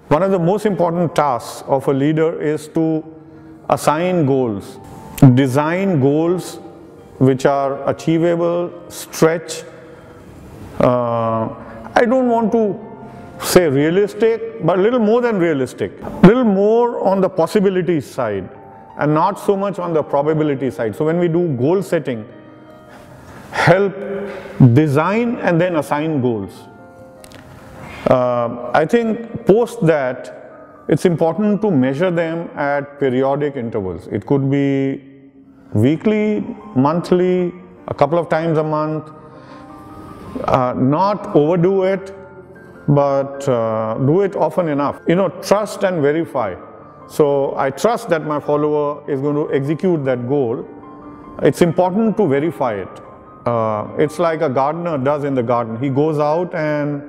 One of the most important tasks of a leader is to assign goals, design goals which are achievable, stretch. I don't want to say realistic, but a little more than realistic, a little more on the possibility side and not so much on the probability side. So when we do goal setting, help design and then assign goals. I think post that, it's important to measure them at periodic intervals. It could be weekly, monthly, a couple of times a month. Not overdo it, but do it often enough. Trust and verify. So I trust that my follower is going to execute that goal. It's important to verify it. It's like a gardener does in the garden. He goes out and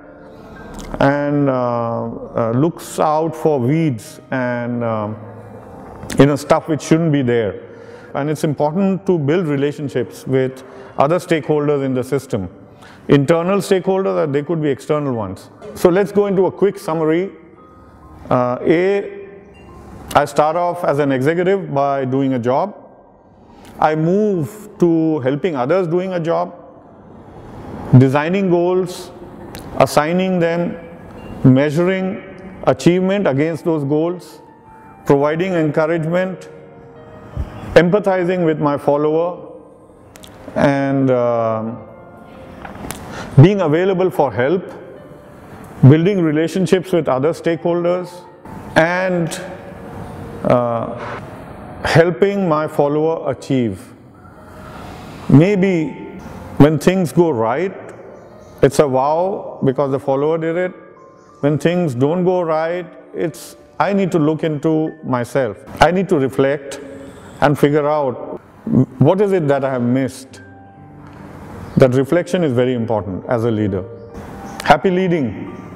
looks out for weeds and stuff which shouldn't be there. And it's important to build relationships with other stakeholders in the system. Internal stakeholders, or they could be external ones. So let's go into a quick summary. I start off as an executive by doing a job. I move to helping others doing a job, designing goals, assigning them, measuring achievement against those goals, providing encouragement, empathizing with my follower, and being available for help, building relationships with other stakeholders, and helping my follower achieve. Maybe when things go right, it's a wow because the follower did it. When things don't go right, I need to look into myself. I need to reflect and figure out what is it that I have missed. That reflection is very important as a leader. Happy leading.